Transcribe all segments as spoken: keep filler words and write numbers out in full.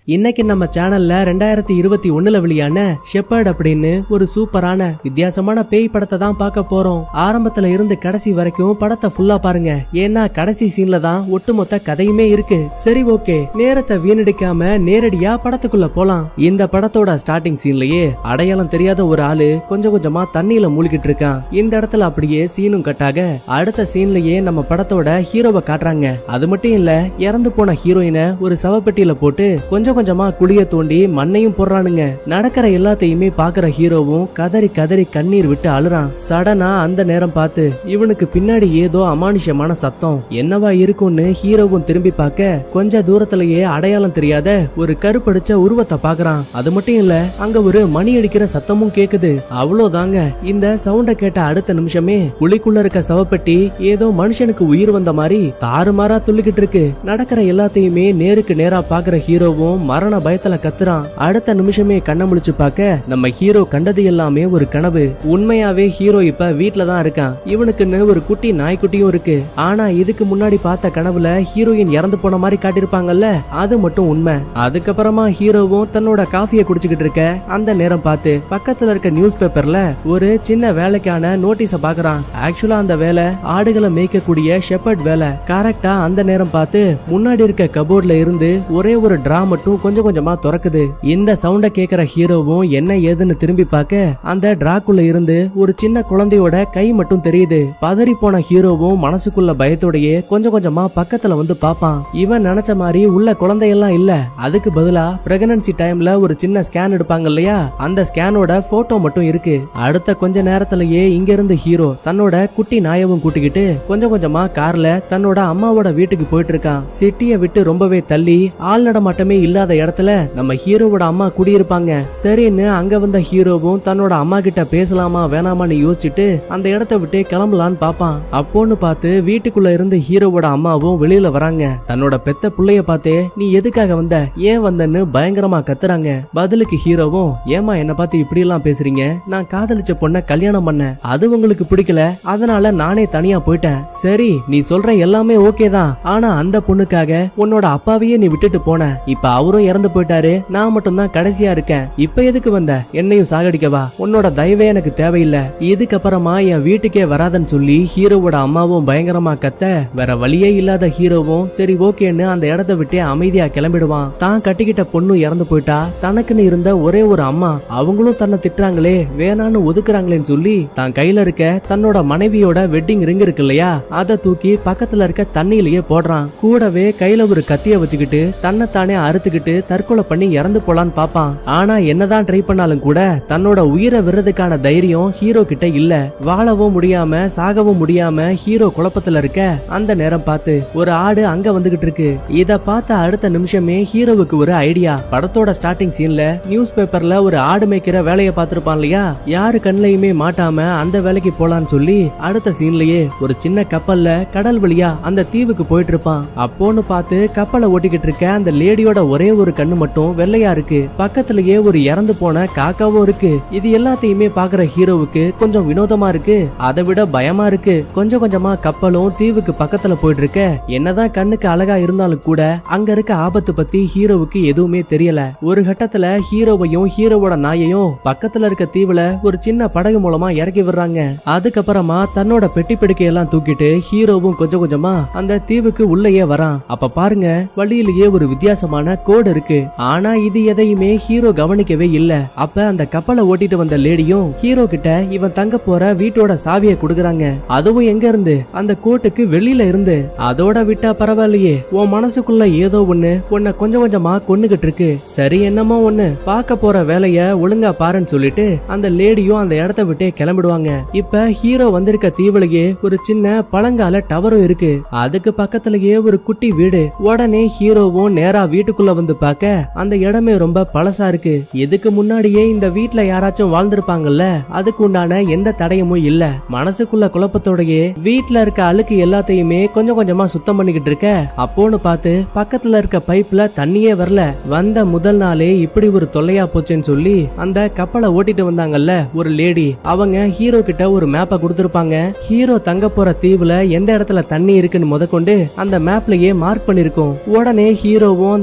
இன்னைக்கு நம்ம சேனல்ல ரெண்டாயிரத்தி இருபத்தி ஒண்ணுல வெளியான ஷெப்பர்ட் அப்படின்னு ஒரு சூப்பரான வித்தியாசமான பேய் படத்தை தான் பார்க்க போறோம். ஆரம்பத்துல இருந்து கடைசி வரைக்கும் படத்தை ஃபுல்லா பாருங்க, ஏன்னா கடைசி சீன்ல தான் ஒட்டுமொத்த கதையுமே இருக்கு. சரி ஓகே, நேரத்தை வீணடிக்காம நேரடியா படத்துக்குள்ள போலாம். இந்த படத்தோட ஸ்டார்டிங் சீன்லயே அடையாளம் தெரியாத ஒரு ஆளு கொஞ்சம் கொஞ்சமா தண்ணியில மூழ்கிட்டு இருக்கான். இந்த இடத்துல அப்படியே சீனும் கட்டாக அடுத்த சீன்லயே நம்ம படத்தோட ஹீரோவை காட்டுறாங்க. அது மட்டும் இல்ல, இறந்து போன ஹீரோயினை ஒரு சவப்பெட்டியில போட்டு கொஞ்சம் கொஞ்சமா குழிய தோண்டி மண்ணையும் போடுறானுங்க. நடக்கிற எல்லாத்தையுமே பாக்குற ஹீரோவும் கதறி கதறி கண்ணீர் விட்டு அழுறான். சடனா அந்த நேரம் பார்த்து இவனுக்கு பின்னாடி ஏதோ அமானுஷ்யமான சத்தம் என்னவா இருக்கும்னு ஹீரோவும் திரும்பி பார்க்க கொஞ்ச தூரத்திலேயே அடையாளம் தெரியாத ஒரு கருப்படிச்ச உருவத்தை பாக்குறான். அது மட்டும் இல்ல, அங்க ஒரு மணி அடிக்கிற சத்தமும் கேக்குது. அவ்வளவுதாங்க, இந்த சவுண்ட கேட்ட அடுத்த நிமிஷமே குழிக்குள்ள இருக்க சவப்பெட்டி ஏதோ மனுஷனுக்கு உயிர் வந்த மாதிரி தாறுமாறா துள்ளிக்கிட்டு இருக்கு. நடக்கிற எல்லாத்தையுமே நேருக்கு நேரா பாக்குற ஹீரோவும் மரண பயத்துல கத்துறான். அடுத்த நிமிஷமே கண்ண முழிச்சு பார்க்க நம்ம ஹீரோ கண்டது எல்லாமே ஒரு கனவு. உண்மையாவே ஹீரோ இப்ப வீட்டுல தான் இருக்கான். இவனுக்குன்னு ஒரு குட்டி நாய்க்குட்டியும் இருக்கு. ஆனா இதுக்கு முன்னாடி பார்த்த கனவுல ஹீரோயின் இறந்து போன மாதிரி காட்டிருப்பாங்கல்ல, அது மட்டும் உண்மை. அதுக்கப்புறமா ஹீரோவும் தன்னோட காஃபியை குடிச்சுக்கிட்டு இருக்க அந்த நேரம் பார்த்து பக்கத்துல இருக்க நியூஸ் பேப்பர்ல ஒரு சின்ன வேலைக்கான நோட்டீஸ பாக்குறான். ஆக்சுவலா அந்த வேலை ஆடுகளை மேய்க்கக்கூடிய ஷெப்பர்ட் வேலை. கரெக்டா அந்த நேரம் பார்த்து முன்னாடி இருக்க கபோர்ட்ல இருந்து ஒரே ஒரு டிரா மட்டும் கொஞ்சம் கொஞ்சமா திறக்குது. இந்த சவுண்ட கேக்குற ஹீரோவும் என்ன ஏதுன்னு திரும்பி பார்க்க அந்த டிராக்குள்ள இருந்து ஒரு சின்ன குழந்தையோட கை மட்டும் தெரியுது. பதறி போன ஹீரோவும் மனசுக்குள்ள பயத்தோடயே கொஞ்சம் கொஞ்சமா பக்கத்துல வந்து பாப்பான். இவன் நினைச்ச மாதிரி உள்ள குழந்தையெல்லாம் இல்ல, அதுக்கு பதிலா பிரெக்னன்சி டைம்ல ஒரு சின்ன ஸ்கேன் எடுப்பாங்க இல்லையா, அந்த ஸ்கேனோட போட்டோ மட்டும் இருக்கு. அடுத்த கொஞ்ச நேரத்திலேயே இங்க இருந்து ஹீரோ தன்னோட குட்டி நாயவும் கூட்டிக்கிட்டு கொஞ்சம் கொஞ்சமா கார்ல தன்னோட அம்மாவோட வீட்டுக்கு போயிட்டு இருக்கான். சிட்டியை விட்டு ரொம்பவே தள்ளி ஆள் நடமாட்டமே இல்லாத இடத்துல நம்ம ஹீரோவோட அம்மா குடியிருப்பாங்க. சரின்னு அங்க வந்த ஹீரோவும் தன்னோட அம்மா கிட்ட பேசலாமா வேணாமான்னு யோசிச்சுட்டு அந்த இடத்தை விட்டு கிளம்பலான்னு பாப்பான். அப்போன்னு பார்த்து வீட்டுக்குள்ள இருந்து ஹீரோவோட அம்மாவும் வெளியில வராங்க. தன்னோட பெத்த புள்ளைய பார்த்தே நீ எதுக்காக வந்த, ஏன் வந்தன்னு பயங்கரமா கத்துறாங்க. பதிலுக்கு ஹீரோவும், ஏமா என்ன பார்த்து இப்படி எல்லாம் பேசுறீங்க, நான் காதலிச்ச பொண்ண கல்யாணம் பண்ண, அது உங்களுக்கு பிடிக்கல, அதனால நானே தனியா போயிட்டேன். சரி நீ சொல்ற எல்லாமே ஓகே தான், ஆனா அந்த பொண்ணுக்காக உன்னோட அப்பாவையே நீ விட்டுட்டு போன, இப்ப அவரும் இறந்து போயிட்டாரு, நான் மட்டும் தான் கடைசியா இருக்கேன், இப்ப எதுக்கு வந்த, என்னையும் சாகடிக்கவா, உன்னோட தயவே எனக்கு தேவையில்லை, இதுக்கப்புறமா என் வீட்டுக்கே வராதன்னு சொல்லி ஹீரோவோட அம்மாவும் பயங்கரமா கத்த வேற வழியே இல்லாத ஹீரோவும் சரி ஓகேன்னு அந்த இடத்தை விட்டு அமைதியா கிளம்பிடுவான். தான் கட்டிக்கிட்ட பொண்ணு இறந்து போயிட்டா, தனக்குன்னு இருந்த ஒரே ஒரு அம்மா அவங்களும் தன்னை திட்டுறாங்களே, வேணான்னு ஒதுக்குறாங்களேன்னு சொல்லி தான் கையில இருக்க தன்னோட மனைவியோட வெட்டிங் ரிங் இருக்கு இல்லையா, அதை தூக்கி பக்கத்துல இருக்க தண்ணியிலேயே போடுறான். கூடவே கையில ஒரு கத்திய வச்சுக்கிட்டு தன்னைத்தானே அறுத்துக்கிட்டு தற்கொலை பண்ணி இறந்து போலான்னு பாப்பான். ஆனா என்னதான் ட்ரை பண்ணாலும் கூட தன்னோட உயிரை விடுறதுக்கான தைரியம் ஹீரோ கிட்ட இல்ல. வாழவும் முடியாம சாகவும் முடியாம ஹீரோ குழப்பத்துல இருக்க அந்த நேரம் பார்த்து ஒரு ஆடு அங்க வந்துகிட்டு இருக்கு. இத பார்த்த அடுத்த நிமிஷமே ஹீரோவுக்கு ஒரு ஐடியா. படத்தோட ஸ்டார்டிங் சீன்ல நியூஸ் பேப்பர்ல ஒரு ஆடு மேய்க்கிற வேலையை பார்த்திருப்பான் இல்லையா, யாரு கண்ணையுமே மாட்டாம அந்த வேலைக்கு போலான்னு சொல்லி அடுத்த சீன்லயே ஒரு சின்ன கப்பல்ல கடல் வழியா அந்த தீவுக்கு போயிட்டு இருப்பான். அப்போன்னு பார்த்து கப்பலை ஓட்டிக்கிட்டு இருக்க அந்த லேடியோட ஒரே ஒரு கண்ணு மட்டும் வெள்ளையா இருக்கு. பக்கத்திலேயே ஒரு இறந்து போன காக்காவும் இருக்கு. இது எல்லாத்தையுமே பாக்குற ஹீரோவுக்கு கொஞ்சம் வினோதமா இருக்கு, அதை விட பயமா இருக்கு. கொஞ்சம் கொஞ்சமா கப்பலும் தீவுக்கு பக்கத்துல போயிட்டு இருக்க என்னதான் கண்ணுக்கு அழகா இருந்தாலும் கூட அங்க இருக்க ஆபத்து பத்தி ஹீரோவுக்கு எதுவுமே தெரியல. ஒரு கட்டத்துல ஹீரோவையும் ஹீரோவோட நாயையும் பக்கத்துல இருக்க தீவுல ஒரு சின்ன படகு மூலமா இறக்கி விடுறாங்க. அதுக்கப்புறமா தன்னோட பெட்டி பிடிக்கையெல்லாம் தூக்கிட்டு ஹீரோவும் கொஞ்சம் கொஞ்சமா அந்த தீவுக்கு உள்ளேயே வரான். அப்ப பாருங்க, வழியிலேயே ஒரு வித்தியாசமான கோடு இருக்கு. ஆனா இது எதையுமே ஹீரோ கவனிக்கவே இல்ல. அப்ப அந்த கப்பலை ஓட்டிட்டு வந்த லேடியும் ஹீரோ கிட்ட இவன் தங்க போற வீட்டோட சாவியை கொடுக்கறாங்க. அதுவும் எங்க இருந்து, அந்த கோட்டுக்கு வெளியில இருந்து. அதோட விட்டா பரவாயில்லையே, உன் மனசுக்குள்ள ஏதோ ஒண்ணு உன்னை கொஞ்சம் கொஞ்சமா கொன்னுகிட்டு இருக்கு. சரி என்னமோ ஒண்ணு, பார்க்க போற வேலைய ஒழுங்கா பாருன்னு சொல்லிட்டு அந்த லேடியும் அந்த இடத்தை விட்டே கிளம்பிடுவாங்க. இப்ப ஹீரோ வந்திருக்க தீவுலயே ஒரு சின்ன பழங்கால டவரும் இருக்கு. அதுக்கு பக்கத்திலேயே ஒரு குட்டி வீடு. உடனே ஹீரோவும் நேரா வீட்டுக்குள்ள வந்து பார்க்க அந்த இடமே ரொம்ப பழசா இருக்கு. இதுக்கு முன்னாடியே இந்த வீட்ல யாராச்சும் வாழ்ந்திருப்பாங்கல்ல, அதுக்கு உண்டான எந்த தடயமும் இல்ல. மனசுக்குள்ள குழப்பத்தோடயே வீட்ல இருக்க அழுக்கு எல்லாத்தையுமே கொஞ்சம் கொஞ்சமா சுத்தம் பண்ணிக்கிட்டு இருக்க அப்போன்னு பார்த்து பக்கத்துல இருக்க பைப்ல தண்ணியே வரல. வந்த முதல் நாளே இப்படி ஒரு தொல்லையா போச்சுன்னு சொல்லி அந்த கப்பலை ஓட்டிட்டு வந்தாங்கல்ல ஒரு லேடி, அவங்க ஹீரோ கிட்ட ஒரு மேப்பை கொடுத்திருப்பாங்க. ஹீரோ தங்க போற தீவுல எந்த இடத்துல தண்ணி இருக்குன்னு முதற்கொண்டு அந்த மேப்லயே மார்க் பண்ணிருக்கும். உடனே ஹீரோவும் அந்த மேப்பை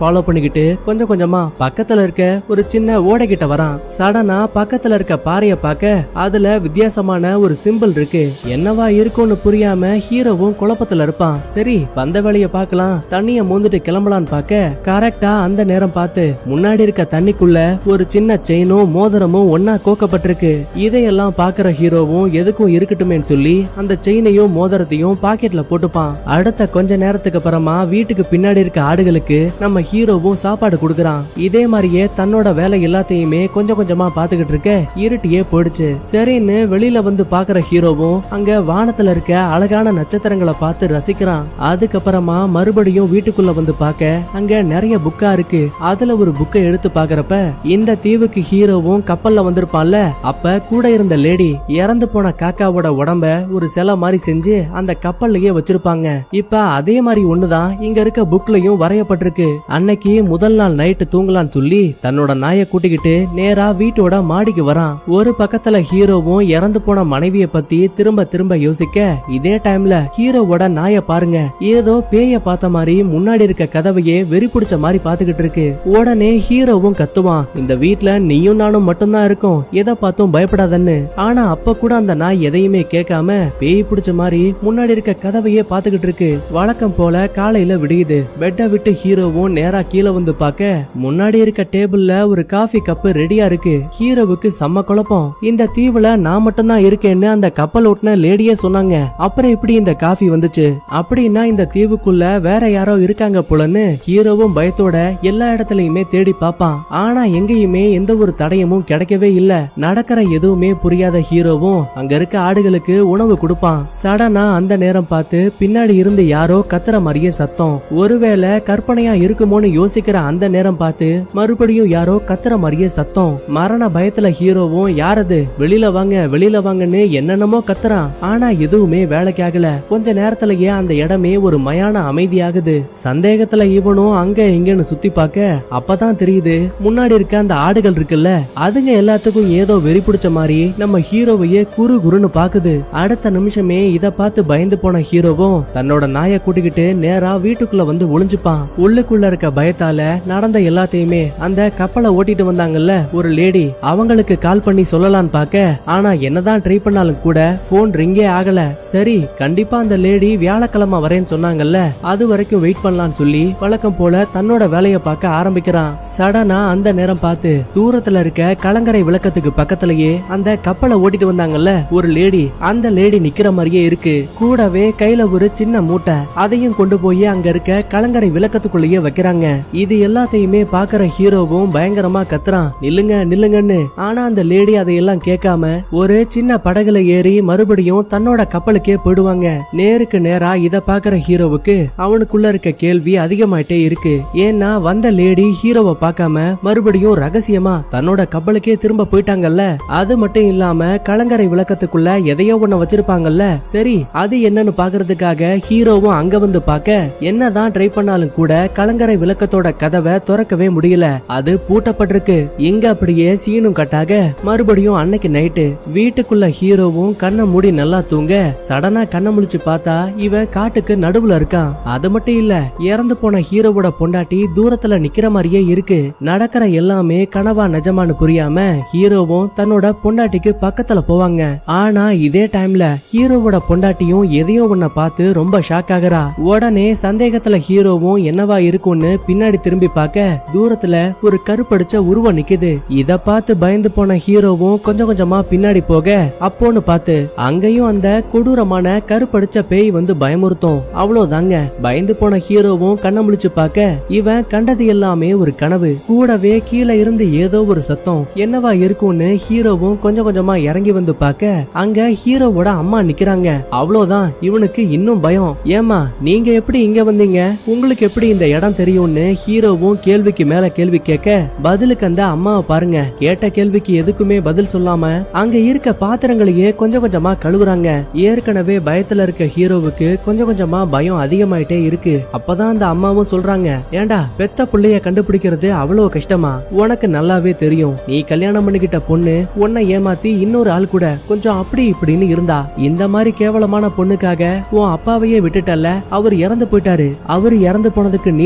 ஃபாலோ பண்ணிக்கிட்டு கொஞ்சம் கொஞ்சமா பக்கத்துல இருக்க ஒரு சின்ன ஓடை கிட்ட வரான். சடனா பக்கத்துல இருக்க பாறைய பார்க்க அதுல வித்தியாசமான ஒரு சிம்பிள் இருக்கு. என்னவா இருக்கும்னு புரியாம ஹீரோவும் குழப்பத்துல இருப்பான். சரி வந்த வேலைய பார்க்கலாம், தண்ணிய மூந்துட்டு கிளம்பலான்னு பார்க்க கரெக்டா அந்த நேரம் பார்த்து முன்னாடி இருக்க தண்ணிக்குள்ள ஒரு சின்ன செயினும் மோதிரமும் ஒன்னா கோக்கப்பட்டிருக்கு. இதையெல்லாம் பாக்குற ஹீரோவும் எதுக்கும் இருக்கட்டுமேன்னு சொல்லி அந்த செயினையும் மோதிரத்தையும் பாக்கெட்ல போட்டுப்பான். அடுத்த கொஞ்ச நேரத்துக்கு அப்புறமா வீட்டுக்கு பின்னாடி இருக்க ஆடுகளுக்கு நம்ம ஹீரோவும் சாப்பாடு கொடுக்கறான். இதே மாதிரியே தன்னோட வேலை எல்லாத்தையுமே கொஞ்சம் கொஞ்சமா பாத்துக்கிட்டு இருக்க இருட்டியே போயிடுச்சு. சரின்னு வெளியில வந்து பாக்குற ஹீரோவும் அங்க வானத்துல இருக்க அழகான நட்சத்திரங்களை பார்த்து ரசிக்கிறான். அதுக்கப்புறமா மறுபடியும் வீட்டுக்குள்ள வந்து பாக்க அங்க நிறைய புக்கா இருக்கு. அதுல ஒரு புக்கை எடுத்து பாக்குறப்ப இந்த தீவுக்கு ஹீரோவும் கப்பல்ல வந்திருப்பான்ல, அப்ப கூட இருந்த லேடி இறந்து போன காக்காவோட உடம்ப ஒரு சிலை மாதிரி செஞ்சு அந்த கப்பல்லையே வச்சிருப்பாங்க. இப்ப அதே மாதிரி ஒண்ணுதான் இங்க இருக்க புக்லயும் வரையப்பட்டிருக்கு. அன்னைக்கு முதல் நாள் நைட்டு தூங்கலான்னு சொல்லி தன்னோட நாயை கூட்டிக்கிட்டு நேரா வீட்டோட மாடிக்கு வரான். ஒரு பக்கத்துல ஹீரோவும் இறந்து போன மனைவிய பத்தி திரும்ப திரும்ப யோசிக்க இதே டைம்ல ஹீரோவோட நாய பாருங்க ஏதோ பேய பார்த்த மாதிரி முன்னாடி இருக்க கதவையே வெறி பிடிச்ச மாதிரி பாத்துக்கிட்டு இருக்கு. உடனே ஹீரோவும் கத்துவான், இந்த வீட்ல நீயும் நானும் மட்டும்தான் இருக்கும், எதை பார்த்தும் பயப்படாதன்னு. ஆனா அப்ப கூட அந்த நாய் எதையுமே கேட்காம பேய் பிடிச்ச மாதிரி முன்னாடி இருக்க கதவையே பாத்துக்கிட்டு இருக்கு. வழக்கம் போல காலையில விடியுது. பெட்டை விட்டு ஹீரோவும் நேரா கீழே வந்து பாக்க முன்னாடி இருக்க டேபிள்ல ஒரு காஃபி கப்பு ரெடியா இருக்கு. ஹீரோவுக்கு செம்ம குழப்பம். இந்த தீவுல நான் மட்டும்தான் இருக்கேன்னு அந்த கப்பல் ஓட்டுன லேடியே சொன்னாங்க, அப்புறம் எப்படி இந்த காஃபி வந்துச்சு? அப்படின்னா இந்த தீவுக்குள்ள வேற யாரோ இருக்காங்க போலன்னு ஹீரோவும் பயத்தோட எல்லா இடத்துலயுமே தேடி பாப்பான். ஆனா எங்கேயுமே எந்த ஒரு தடயமும் கிடைக்கவே இல்ல. நடக்கிற எதுவுமே புரியாத ஹீரோவும் அங்க இருக்க ஆடுகளுக்கு உணவு கொடுப்பான். சடனா அந்த நேரம் பார்த்து பின்னாடி இருந்து யாரோ கத்துற மாதிரியே சத்தம். ஒருவேளை கற்பனையா இருக்குமோன்னு யோசிக்கிற அந்த நேரம் பார்த்து மறுபடியும் யாரோ கத்துற மாதிரியே சத்தம். மரண பயத்துல ஹீரோவும் யாரது, வெளியில வாங்க வெளியில வாங்கன்னு என்னென்னமோ கத்துறான். ஆனா எதுவுமே வேலைக்கு ஆகல. கொஞ்ச நேரத்திலேயே அந்த இடமே ஒரு மயான அமைதியாகுது. சந்தேகத்துல இவனும் அங்க இங்கன்னு சுத்தி பார்க்க அப்பதான் தெரியுது முன்னாடி இருக்க அந்த ஆடுகள் இருக்குல்ல, அதுங்க எல்லாத்துக்கும் ஏதோ வெறி பிடிச்ச மாதிரி நம்ம ஹீரோவையே குறு குறுன்னு பாக்குது. அடுத்த நிமிஷமே இத பார்த்து பயந்து போன ஹீரோவும் தன்னோட நாயை கூட்டிக்கிட்டு நேரா வீட்டுக்குள்ள வந்து ஒளிஞ்சுப்பான். உள்ளுக்குள்ள இருக்க பயத்தால நடந்த எல்லாத்தையுமே அந்த கப்பலை ஓட்டிட்டு வந்தாங்கல்ல ஒரு லேடி, அவங்களுக்கு கால் பண்ணி சொல்லலான்னு பாக்க ஆனா என்னதான் ட்ரை பண்ணாலும் கூட போன் ரிங்கே ஆகல. சரி கண்டிப்பா அந்த லேடி வியாழக்கிழமை வரேன்னு சொன்னாங்கல்ல, அது வரைக்கும் வெயிட் பண்ணலாம்னு சொல்லி வழக்கம் போல தன்னோட வேலைய பார்க்க ஆரம்பிக்கிறான். சடனா அந்த நேரம் பார்த்து தூரத்துல இருக்க கலங்கரை விளக்கத்துக்கு பக்கத்திலேயே அந்த கப்பலை ஓட்டிட்டு வந்தாங்கல்ல ஒரு லேடி, அந்த லேடி நிக்கிற மாதிரியே இருக்கு. கூடவே கையில ஒரு சின்ன மூட்டை, அதையும் கொண்டு போய் அங்க இருக்க கலங்கரை விளக்கத்துக்குள்ளேயே வைக்கிறாங்க. இது எல்லாத்தையுமே பாக்குற ஹீரோவும் பயங்கரமா கத்துறான், நில்லுங்க நில்லுங்கன்னு. ஆனா அந்த லேடி அதையெல்லாம் கேட்காம ஒரு சின்ன படகுல ஏறி மறுபடியும் தன்னோட கப்பலுக்கே போயிடுவாங்க. நேருக்கு நேரா இத பாக்குற ஹீரோவுக்கு அவனுக்குள்ள இருக்க கேள்வி அதிகமாயிட்டே இருக்கு. ஏன்னா வந்த லேடி ஹீரோவை பார்க்காம மறுபடியும் ரகசியமா தன்னோட கப்பலுக்கே திரும்ப போயிட்டாங்கல்ல. அது மட்டும் இல்லாம கலங்கரை விளக்கத்துக்குள்ள எதையோ ஒண்ணு வச்சிருப்பாங்கல்ல, சரி அது என்னன்னு பாக்குறதுக்காக ஹீரோவும் அங்க வந்து பாக்க என்னதான் ட்ரை பண்ணாலும் கூட கலங்கரை விளக்கத்தோட கதவை திறக்கவே முடியல, அது பூட்டப்பட்டிருக்கு. இங்க அப்படியே சீனும் கட்டாக மறுபடியும் அன்னைக்கு நைட்டு வீட்டுக்குள்ள ஹீரோவும் கண்ணை மூடி நல்லா தூங்க சடனா கண்ணை முழிச்சு பார்த்தா இவன் காட்டுக்கு நடுவுல இருக்கான். அது மட்டும் இல்ல, இறந்து போன ஹீரோவோட பொண்டாட்டி தூரத்துல நிக்கிற மாதிரியே இருக்கு. நடக்கிற எல்லாமே கனவா நிஜமானு புரியாம ஹீரோவும் தன்னோட பொண்டாட்டிக்கு பக்கத்துல போவாங்க. ஆனா இதே டைம்ல ஹீரோவோட பொண்டாட்டியும் எதையோ ஒன்ன பார்த்து ரொம்ப ஷாக் ஆகுறா. உடனே சந்தேகத்துல ஹீரோவும் என்னவா இருக்கும்னு பின்னாடி திரும்பி பார்க்க தூரத்துல ஒரு கருப்படிச்ச உருவம் நிக்குது. இத பார்த்து பயந்து போன ஹீரோவும் கொஞ்சம் கொஞ்சமா பின்னாடி போக அப்போன்னு பார்த்து அங்கேயும் அந்த கொடூரமான கருப்படிச்ச பேய் வந்து பயமுறுத்தும். அவ்வளவுதாங்க. பயந்து போன ஹீரோவும் கண்ண முழிச்சு பார்க்க இவன் கண்டது எல்லாமே ஒரு கனவு. கூடவே கீழே இருந்து ஏதோ ஒரு சத்தம் என்னவா இருக்கும்னு ஹீரோவும் கொஞ்சம் கொஞ்சமா இறங்கி வந்து பார்க்க அங்க ஹீரோவோட அம்மா நிக்கிறாங்க. அவ்வளவுதான், இவனுக்கு இன்னும் பயம். ஏமா நீங்க எப்படி இங்க வந்தீங்க, உங்களுக்கு எப்படி இந்த இடம் தெரியும்னு ஹீரோவும் கேள்விக்கு மேல கேள்வி கேட்க பதிலுக்கு அந்த அம்மாவை பாருங்க, கேட்ட கேள்விக்கு எதுக்குமே பதில் சொல்லாம அங்க இருக்க பாத்திரங்களையே கொஞ்சம் கொஞ்சமா கழுவுறாங்க. ஏற்கனவே பயத்துல இருக்க ஹீரோவுக்கு கொஞ்சம் கொஞ்சமா பயம் அதிகமாயிட்டே இருக்கு. அப்பதான் அந்த அம்மாவும் சொல்றாங்க, ஏண்டா பெத்த புள்ளைய கண்டுபிடிக்கிறது அவ்வளவு கஷ்டமா, உனக்கு நல்லாவே தெரியும். நீ கல்யாணம் பண்ணிக்கிட்ட பொண்ணு உன்னை ஏமாத்தி இன்னொரு ஆள் கூட கொஞ்சம் அப்படி இப்படின்னு இருந்தா, இந்த மாதிரி கேவலமான பொண்ணுக்காக உன் அப்பாவையே விட்டுட்டல்ல, அவர் இறந்து போயிட்டாரு. அவரு இறந்து போனதுக்கு நீதான் முக்கிய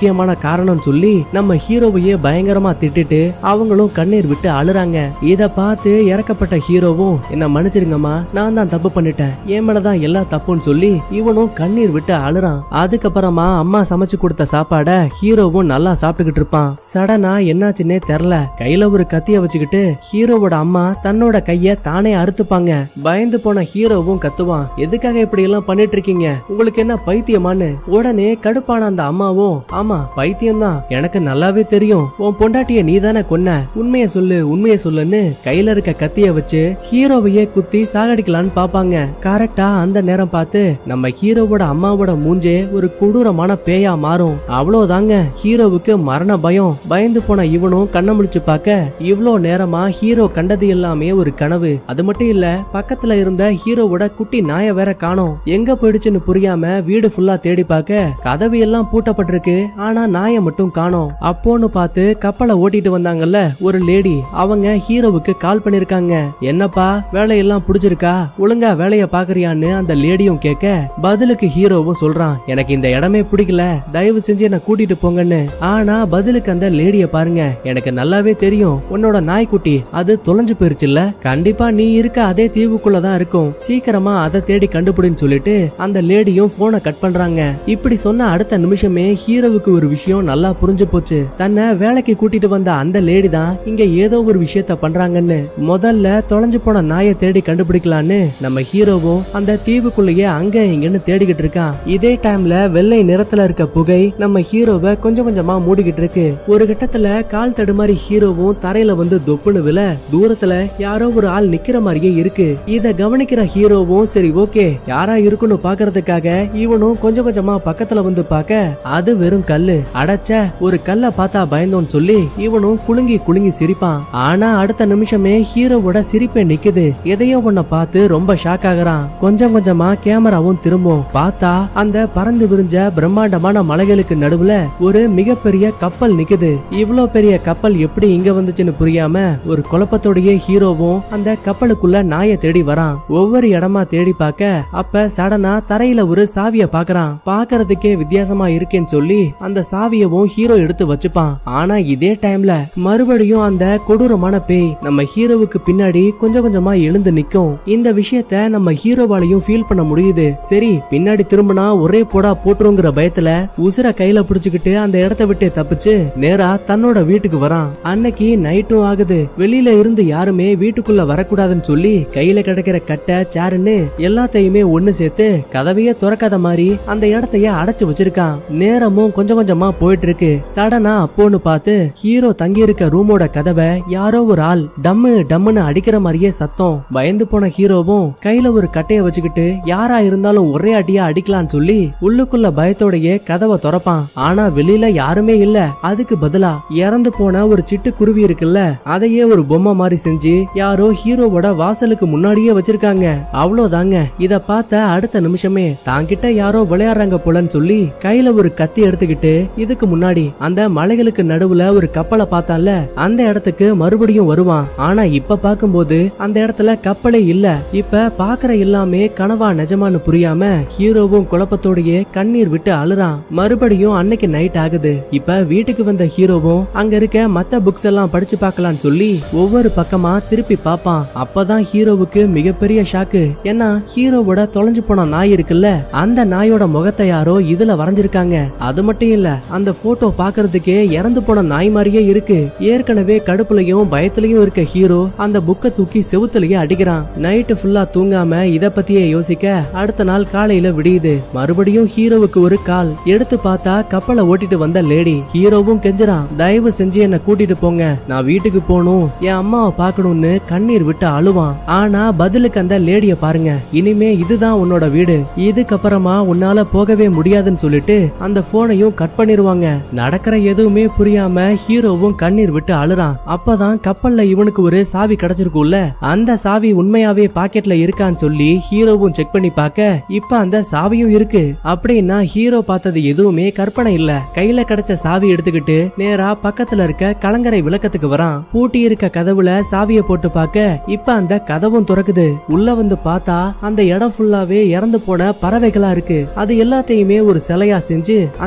முக்கியமான காரணம் சொல்லி நம்ம ஹீரோவையே பயங்கரமா திட்டிட்டு அவங்களும் கண்ணீர் விட்டு அழுறாங்க. இத பார்த்து இறக்கப்பட்ட ஹீரோவும் என்ன மன்னிச்சிருங்கம்மா, நான் தான் தப்பு பண்ணிட்டேன், என் மேலதான் எல்லா தப்புன்னு சொல்லி இவனும் கண்ணீர் விட்டு அழுறான். அதுக்கப்புறமா அம்மா சமைச்சு கொடுத்த சாப்பாட ஹீரோவும் நல்லா சாப்பிட்டுக்கிட்டு இருப்பான். சடனா என்னாச்சுன்னே தெரியல, கையில ஒரு கத்திய வச்சுக்கிட்டு ஹீரோவோட அம்மா தன்னோட கைய தானே அறுத்துப்பாங்க. பயந்து போன ஹீரோவும் கத்துவான், எதுக்காக இப்படி எல்லாம் பண்ணிட்டு இருக்கீங்க, உங்களுக்கு என்ன பைத்தியமான்னு. உடனே கடுப்பான அந்த அம்மாவும், ஆமா பைத்தியம் தான், எனக்கு நல்லாவே தெரியும், உன் பொண்டாட்டிய நீ தானே கொன்ன, உண்மையை சொல்லு உண்மையை சொல்லுன்னு கையில இருக்க கத்திய வச்சு ஹீரோவையே குத்தி சாகடிக்கலான்னு பாப்பாங்க. கரெக்டா அந்த நேரம் பார்த்து நம்ம ஹீரோவோட அம்மாவோட மூஞ்சே ஒரு கொடூரமான பேயா மாறும். அவ்வளவுதாங்க, ஹீரோவுக்கு மரண பயம். பயந்து போன இவனும் கண்ண முழிச்சு பார்க்க இவ்ளோ நேரமா ஹீரோ கண்டது எல்லாமே ஒரு கனவு. அது மட்டும் இல்ல, பக்கத்துல இருந்த ஹீரோவோட குட்டி நாய வேற காணோம். எங்க போயிடுச்சுன்னு புரியாம வீடு ஃபுல்லா தேடி பார்க்க கதவு எல்லாம் பூட்டப்பட்டிருக்கு, ஆனா நாய மட்டும் காணோம். அப்போன்னு பார்த்து கப்பலை ஓட்டிட்டு வந்தாங்கல்ல ஒரு லேடி, அவங்க ஹீரோவுக்கு கால் பண்ணிருக்காங்க. என்னப்பா வேலையெல்லாம் புடிச்சிருக்கா, ஒழுங்கா வேலைய பாக்குறியான்னு அந்த லேடியும் கேட்க பதிலுக்கு ஹீரோவும் சொல்றான், எனக்கு இந்த இடமே பிடிக்கல, தயவு செஞ்சு என்ன கூட்டிட்டு போங்கன்னு. ஆனா பதிலுக்கு அந்த லேடிய பாருங்க, எனக்கு நல்லாவே தெரியும் உன்னோட நாய்க்குட்டி அது தொலைஞ்சு போயிருச்சுல்ல, கண்டிப்பா நீ இருக்க அதே தீவுக்குள்ளதான் இருக்கும், சீக்கிரமா அதை தேடி கண்டுபிடின்னு சொல்லிட்டு அந்த லேடியும் போனை கட் பண்றாங்க. இப்படி சொன்ன அடுத்த நிமிஷமே ஹீரோவுக்கு ஒரு விஷயம் நல்லா புரிஞ்சு போச்சு. தன்னை வேலைக்கு கூட்டிட்டு வந்த அந்த லேடி தான் இங்க ஏதோ ஒரு விஷயத்த பண்றாங்கன்னு. முதல்ல தொலைஞ்சு போன நாயை தேடி கண்டுபிடிக்கலான்னு நம்ம ஹீரோவும் அந்த தீவுக்குள்ளேயே அங்க இங்கன்னு தேடிக்கிட்டு இருக்கான். இதே டைம்ல வெள்ளை நிறத்துல இருக்க புகை நம்ம ஹீரோவை கொஞ்சம் கொஞ்சமா மூடிக்கிட்டு இருக்கு. ஒரு கட்டத்துல கால் தடுமாறி ஹீரோவும் தரையில வந்து தொப்புன்னு விழ தூரத்துல யாரோ ஒரு ஆள் நிக்கிற மாதிரியே இருக்கு. இத கவனிக்கிற ஹீரோவும் சரி ஓகே யாரா இருக்குன்னு பாக்குறதுக்காக இவனும் கொஞ்சம் கொஞ்சமா பக்கத்துல வந்து பாக்க அது வெறும் கல்லு. அடைச்ச ஒரு கல்ல பார்த்தா பயந்தோன்னு சொல்லி இவனும் குலுங்கி குலுங்கி சிரிப்பான். ஆனா அடுத்த நிமிஷமே ஹீரோவோட சிரிப்பே நிக்குது. எதையோ ஒன்ன பார்த்து ரொம்ப ஷாக் ஆகுறான். கொஞ்சம் கொஞ்சமா கேமராவும் திரும்பும். பார்த்தா அந்த பறந்து விரிஞ்ச பிரம்மாண்டமான மலைகளுக்கு நடுவுல ஒரு மிகப்பெரிய கப்பல் நிக்குது. இவ்வளவு பெரிய கப்பல் எப்படி இங்க வந்துச்சுன்னு புரியாம ஒரு குழப்பத்தோடயே ஹீரோவும் அந்த கப்பலுக்குள்ள நாயை தேடி வரான். ஒவ்வொரு இடமா தேடி பார்க்க அப்ப சடனா தரையில ஒரு சாவிய பாக்குறான். பாக்குறதுக்கே வித்தியாசமா இருக்கேன்னு சொல்லி அந்த சாவியவும் ஹீரோ எடுத்து வச்சுப்பான். ஆனா இதே டைம்ல மறுபடியும் அந்த கொடூரமான பேய் நம்ம ஹீரோவுக்கு பின்னாடி கொஞ்சம் கொஞ்சமா எழுந்து நிக்கும். இந்த விஷயத்த நம்ம ஹீரோவாலையும் ஃபீல் பண்ண முடியுது. சரி பின்னாடி திரும்பினா ஒரே போடா போட்டுருங்கிற பயத்துல உசுர கையில புடிச்சுக்கிட்டு அந்த இடத்த விட்டு தப்பிச்சு நேரா தன்னோட வீட்டுக்கு வரான். அன்னைக்கு நைட்டும் ஆகுது. வெளியில இருந்து யாருமே வீட்டுக்குள்ள வரக்கூடாதுன்னு சொல்லி கையில கிடைக்கிற கட்டை சேருன்னு எல்லாத்தையுமே ஒண்ணு சேர்த்து கதவையே திறக்காத மாதிரி அந்த இடத்தையே அடைச்சு வச்சிருக்கான். நேரமும் கொஞ்சம் கொஞ்சமா போயிட்டு இருக்கு. சடனா அப்போன்னு பார்த்து ஹீரோ தங்கி இருக்க ரூமோட கதவை யாரோ ஒரு ஆள் டம்மு டம்முன்னு அடிக்கிற மாதிரியே சத்தம். பயந்து போன ஹீரோவும் கையில ஒரு கட்டைய வச்சுக்கிட்டு யாரா இருந்தாலும் ஒரே அடியா அடிக்கலான்னு சொல்லி உள்ளுக்குள்ள பயத்தோடயே கதவை திறப்பான். ஆனா வெளியில யாருமே இல்ல. அதுக்கு பதிலா இறந்து போன ஒரு சிட்டு குருவி இருக்குல்ல, அதையே ஒரு பொம்மை மாதிரி செஞ்சு யாரோ ஹீரோவோட வாசலுக்கு முன்னாடியே வச்சிருக்காங்க. அவ்வளவுதாங்க. இத பார்த்த அடுத்த நிமிஷமே தாங்கிட்ட யாரோ விளையாடுறாங்க போலன்னு சொல்லி கையில ஒரு கத்தி எடுத்துக்கிட்டு இதுக்கு முன்னாடி அந்த மலைகளுக்கு நடுவுல ஒரு கப்பலை பார்த்தால அந்த இடத்துக்கு மறுபடியும் வருவான். ஆனா இப்ப பாக்கும்போது அந்த இடத்துல கப்பலே இல்ல. இப்ப பாக்குற எல்லாமே கனவா நிஜமானு புரியாம ஹீரோவும் குழப்பத்தோடயே கண்ணீர் விட்டு அழுறான். மறுபடியும் அன்னைக்கு நைட் ஆகுது. இப்ப வீட்டுக்கு வந்த ஹீரோவும் அங்க இருக்க மத்த புக்ஸ் எல்லாம் படிச்சு பார்க்கலான்னு சொல்லி ஒவ்வொரு பக்கமா திருப்பி பாப்பான். அப்பதான் ஹீரோவுக்கு மிகப்பெரிய ஷாக்கு. ஏன்னா ஹீரோவோட தொலைஞ்சு போன நாய் இருக்குல்ல, அந்த நாயோட முகத்தை யாரோ இதுல வரைஞ்சிருக்காங்க. அது மட்டும் இல்ல, அந்த போட்டோ பாக்குறதுக்கே இறந்து போன நாய் மாதிரியே இருக்கு. ஏற்கனவே கடுப்புலயும் பயத்திலயும் இருக்க ஹீரோ அந்த புக்க தூக்கி செவுத்துலயே அடிக்கிறான். நைட்டு ஃபுல்லா தூங்காம இத பத்தியே யோசிக்க அடுத்த நாள் காலையில விடியுது. மறுபடியும் ஹீரோவுக்கு ஒரு கால். எடுத்து பார்த்தா கப்பலை ஓட்டிட்டு வந்த லேடி. ஹீரோவும் கெஞ்சுறான், தயவு செஞ்சு என்ன கூட்டிட்டு போங்க, நான் வீட்டுக்கு போகணும், என் அம்மாவை பாக்கணும்னு கண்ணீர் விட்டு அழுவான். ஆனா பதிலுக்கு அந்த லேடிய பாருங்க, இனிமே இதுதான் உன்னோட வீடு, இதுக்கப்புறமா உன்னால போகவே முடியாதுன்னு சொல்லிட்டு அந்த போனையும் கட் பண்ணிருவாங்க. நடக்கிற எதுவுமே புரியாம ஹீரோவும் கண்ணீர் விட்டு அழுறான். அப்பதான் கப்பல்ல இவனுக்கு ஒரு சாவி கிடைச்சிருக்கும்ல, அந்த சாவி உண்மையாவே பாக்கெட்ல இருக்கான்னு சொல்லி ஹீரோவும் செக் பண்ணி பார்க்க இப்ப அந்த சாவியும் இருக்கு. அப்படின்னா ஹீரோ பார்த்தது எதுவுமே கற்பனை இல்ல. கையில கிடைச்ச சாவி எடுத்துக்கிட்டு நேரா பக்கத்துல இருக்க கலங்கரை விளக்கத்துக்கு வரான். பூட்டி இருக்க கதவுல சாவிய போட்டு பார்க்க இப்ப அந்த கதவும் திறக்குது. உள்ள வந்து பார்த்தா அந்த இடம் ஃபுல்லாவே இறந்து போன பறவைகளா இருக்கு. அது எல்லாத்தையுமே ஒரு சிலையா செஞ்சு அங்க இருக்க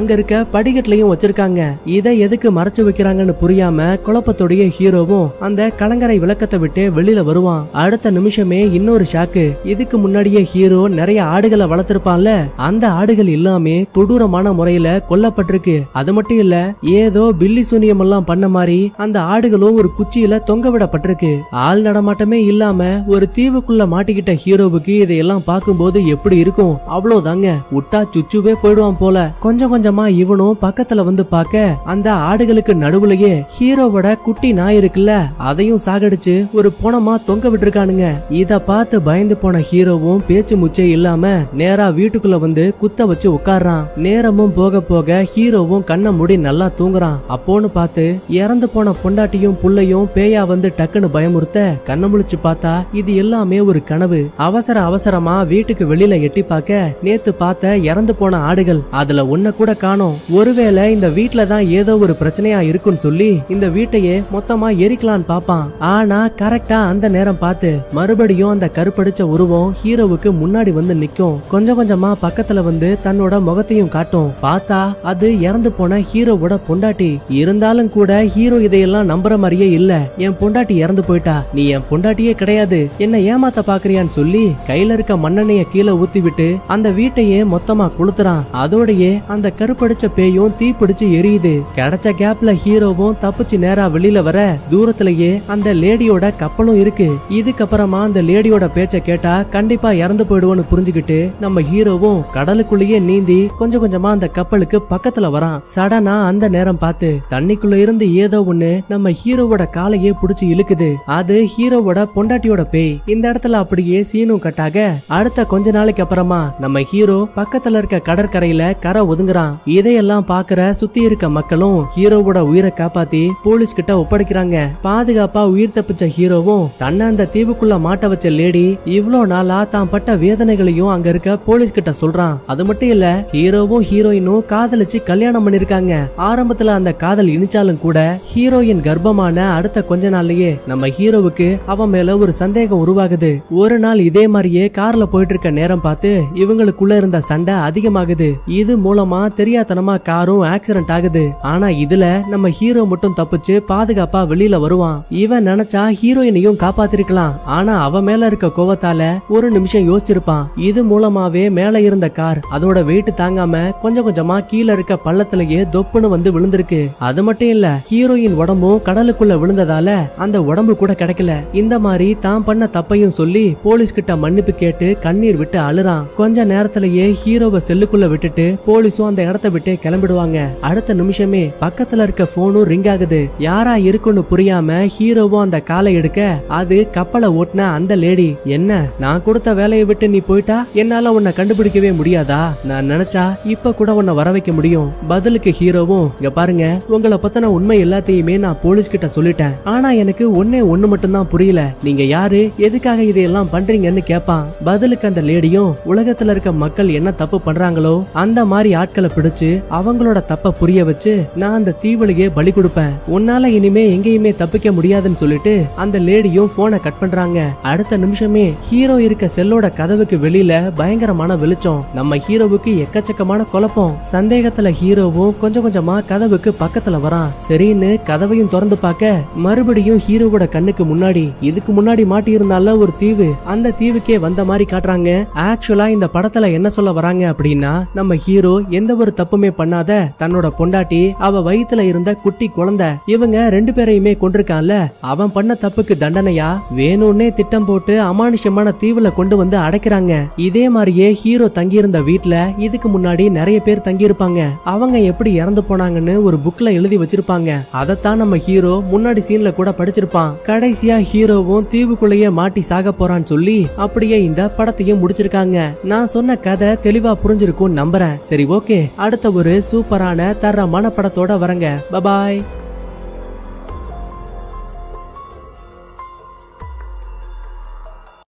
படிக்கட்டுலயும் வச்சிருக்காங்க. இதை எதுக்கு மறைச்சு வைக்கிறாங்கன்னு புரியாம குழப்பத்தோடைய ஹீரோவும் அந்த கலங்கரை விளக்கத்தை விட்டு வெளியில வருவான். அடுத்த நிமிஷமே இன்னொரு ஷாக்கு. இதுக்கு முன்னாடியே ஹீரோ நிறைய ஆடுகளை வளர்த்திருப்பான்ல, அந்த ஆடுகள் எல்லாமே கொடூரமான முறையில கொல்லப்பட்டிருக்கு. அது மட்டும் இல்ல, ஏதோ பில்லி சூனியம் எல்லாம் பண்ண மாதிரி அந்த ஆடுகளும் ஒரு குச்சியில தொங்க விடப்பட்டிருக்கு. ஆள் நடமாட்டமே இல்லாம ஒரு தீவுக்குள்ள மாட்டிக்கிட்ட ஹீரோவுக்கு இதையெல்லாம் பார்க்கும்போது எப்படி இருக்கும்? அவ்வளவுதாங்க, விட்டா சுச்சுவே போயிடுவான் போல. கொஞ்சம் கொஞ்சமா இவனும் பக்கத்துல வந்து பார்க்க அந்த ஆடுகளுக்கு நடுவுலயே ஹீரோவோட குட்டி நாய் இருக்குல்ல, அதையும் சாகடிச்சு ஒரு பொணமா தொங்க விட்டுருக்கானுங்க. இத பார்த்து பயந்து போன ஹீரோவும் பேச்சு முச்சே இல்லாம நேரா வீட்டுக்குள்ள வந்து குத்த வச்சு உட்கார்றான். நேரமும் போக போக ஹீரோவும் கண்ணை மூடி நல்லா தூங்குறான். அப்போன்னு பார்த்து இறந்து போன பொண்டாட்டியும் புள்ளையும் பேயா வந்து டக்குன்னு பயமுறுத்த கண்ணை முழிச்சு பார்த்தா இது எல்லாமே ஒரு கனவு. அவசர அவசரமா வீட்டுக்கு வெளியில எட்டி பார்க்க நேத்து பார்த்த இறந்து போன ஆடுகள் அதுல ஒன்ன கூட காணோம். ஒருவேளை இந்த வீட்டுல தான் ஏதோ ஒரு பிரச்சனையா இருக்குன்னு சொல்லி இந்த வீட்டையே மொத்தமா எரிக்கலான்னு பாப்பான். ஆனா கரெக்டா அந்த நேரம் பார்த்து மறுபடியும் அந்த கருப்படிச்ச உருவம் ஹீரோவுக்கு முன்னாடி வந்து நிக்கும். கொஞ்சம் கொஞ்சமா பக்கத்துல வந்து தன்னோட முகத்தையும் காட்டும். பார்த்தா அது இறந்து போன ஹீரோவோட பொண்டாட்டி. இருந்தாலும் கூட ஹீரோ இதையெல்லாம் நம்புற மாதிரியே இல்ல. என் பொண்டாட்டி இறந்து போயிட்டா, நீ என் பொண்டாட்டியே கிடையாது, என்ன ஏமாத்த பாக்குறியான்னு சொல்லி கையில இருக்க மண்ணெண்ணைய கீழே ஊத்தி விட்டு அந்த வீட்டையே மொத்தமா கொளுத்துறான். அதோடயே அந்த கருப்படிச்ச பேயும் தீ பிடிச்சு எரியுது. கிடைச்ச கேப்ல ஹீரோவும் தப்பிச்சு நேரா வெளியில வர தூரத்திலேயே அந்த லேடியோட கப்பலும் இருக்கு. இதுக்கப்புறமா அந்த லேடியோட பேச்ச கேட்டா கண்டிப்பா இறந்து போயிடுவோன்னு புரிஞ்சுக்கிட்டு நம்ம ஹீரோவும் கடலுக்குள்ளேயே நீந்தி கொஞ்சம் கொஞ்சமா அந்த கப்பலுக்கு பக்கத்துல வரான். சடனா அந்த நேரம் பார்த்து தண்ணிக்குள்ள இருந்து ஏதோ ஒண்ணு நம்ம ஹீரோவோட காலையே புடிச்சு இழுக்குது. அது ஹீரோவோட பொண்டாட்டியோட பேய். இந்த இடத்துல அப்படியே சீனும் கட்டாக அடுத்த கொஞ்ச நாளைக்கு அப்புறமா நம்ம ஹீரோ பக்கத்துல இருக்க கடற்கரையில கரை ஒதுங்குறான். இதையெல்லாம் பாக்குற சுத்தி இருக்க மக்களும் ஹீரோவோட உயிரை காப்பாத்தி போலீஸ் கிட்ட ஒப்படைக்கிறாங்க. பாதுகாப்பா உயிர் தப்பிச்ச ஹீரோவும் தன்னை அந்த தீவுக்குள்ள மாட்ட வச்ச லேடி இவ்ளோ நாளா தான் பட்ட வேதனைகளையும் அங்க இருக்க போலீஸ் கிட்ட சொல்றான். அது மட்டும் இல்ல, ஹீரோவும் ஹீரோயினும் காதலிச்சு கல்யாணம் பண்ணிருக்காங்க. ஆரம்பத்துல அந்த காதல் இனிச்சாலும் கூட ஹீரோயின் கர்ப்பமான அடுத்த கொஞ்ச நாள்லயே நம்ம ஹீரோவுக்கு அவன் மேல ஒரு சந்தேகம் உருவாகுது. ஒரு நாள் இதே மாதிரியே கார்ல போயிட்டு இருக்க நேரம் பார்த்து இவங்களுக்குள்ள இருந்த சண்டை அதிகமாகுது. இது மூலமா தெரியாதனமா காரும் ஆக்சிடென்ட் ஆகுது. ஆனா இதுல நம்ம ஹீரோ மட்டும் தப்பிச்சு பாதுகாப்பா வெளியில வருவான். இவன் நினைச்சா ஹீரோயினையும் காப்பாத்திருக்கலாம். ஆனா அவன் மேல இருக்க கோவத்தால ஒரு நிமிஷம் யோசிச்சிருப்பான். இது மூலமாவே மேல இருந்த கார் அதோட வெயிட் தாங்காம கொஞ்சம் கொஞ்சமா கீழே இருக்க பள்ளத்திலேயே தொப்புன்னு வந்து விழுந்திருக்கு. அது மட்டும் இல்ல, ஹீரோயின் உடம்பும் கடலுக்குள்ள விழுந்ததால அந்த உடம்பு கூட கிடைக்கல. இந்த மாதிரி தான் பண்ண தப்பையும் சொல்லி போலீஸ் கிட்ட மன்னிப்பு கேட்டு கண்ணீர் விட்டு அழுறான். கொஞ்ச நேரத்திலேயே ஹீரோவை செல்லுக்குள்ள விட்டுட்டு போலீஸும் அந்த இடத்தை விட்டு கிளம்பிடுவாங்க. அடுத்த நிமிஷமே பக்கத்துல இருக்க போனும் ரிங் ஆகுது. யாரா இருக்குன்னு புரியாம ஹீரோவும் அந்த காலை எடுக்க அது கப்பலை ஓட்டுன அந்த லேடி. என்ன, நான் கொடுத்த வேலையை விட்டு நீ போயிட்டா என்னால உன்னை கண்டுபிடிக்கவே முடியாதா? நான் நினைச்சா இப்ப கூட உன்னை வர வைக்க முடியும். பதிலுக்கு ஹீரோவும், இங்க பாருங்க, உங்களை பத்தின உண்மை எல்லாத்தையுமே நான் போலீஸ் கிட்ட சொல்லிட்டேன். ஆனா எனக்கு ஒன்னே ஒண்ணு மட்டும் தான் புரியல, நீங்க யாரு, எதுக்காக இதையெல்லாம் பண்றீங்கன்னு கேட்பான். பதிலுக்கு அந்த லேடியும், உலகத்துல இருக்க மக்கள் என்ன தப்பு பண்றாங்களோ அந்த மாதிரி ஆட்களை பிடிச்சு அவங்களோட தப்ப புரிய வச்சு நான் அந்த தீவலியே பலி கொடுப்பேன். உன்னால இனிமே எங்கேயுமே தப்பிக்க முடியாதுன்னு சொல்லிட்டு அந்த லேடியும் போனை கட் பண்றாங்க. அடுத்த நிமிஷமே ஹீரோ இருக்க செல்லோட கதவுக்கு வெளியில பயங்கரமான வெளிச்சம். நம்ம ஹீரோவுக்கு எக்கச்சக்கமான குழப்பம். சந்தேகத்துல ஹீரோவும் கொஞ்சம் கொஞ்சமா கதவுக்கு பக்கத்துல வரான். சரின்னு கதவையும் திறந்து பார்க்க மறுபடியும் ஹீரோவோட கண்ணுக்கு முன்னாடி இதுக்கு முன்னாடி மாட்டி இருந்தால ஒரு தீவு, அந்த தீவுக்கே வந்த மாதிரி காட்டுறாங்க. ஆக்சுவலா இந்த படத்துல என்ன சொல்ல வராங்க அப்படின்னா, நம்ம ஹீரோ எந்த ஒரு தப்புமே பண்ணாத தன்னோட பொண்டாட்டி, அவ வயித்துல இருந்த குட்டி குழந்தை, இவங்க ரெண்டு பேரையுமே கொண்டிருக்கான்ல, அவன் பண்ண தப்புக்கு தண்டனையா வேணும்னே திட்டம் போட்டு அமானுஷ்யமான தீவுல கொண்டு வந்து அடைக்கிறாங்க. இதே மாதிரியே ஹீரோ தங்கி இருந்த வீட்டுல இதுக்கு முன்னாடி நிறைய பேர் தங்கி இருப்பாங்க. அவங்க எப்படி இறந்து போனாங்கன்னு ஒரு புக்ல எழுதி வச்சிருப்பாங்க. அதத்தான் நம்ம ஹீரோ முன்னாடி சீன்ல கூட படிச்சிருப்பான். கடைசியா ஹீரோவும் தீவுக்குள்ளேயே மாட்டி சாக போறான்னு சொல்லி அப்படியே இந்த படத்தையும் முடிச்சிருக்காங்க. நான் சொன்ன கதை தெளிவா புரிஞ்சிருக்கும் நம்புறேன். சரி, ஓகே, அடுத்த ஒரு சூப்பரான தரமான படத்தோட வரங்க. பபாய்.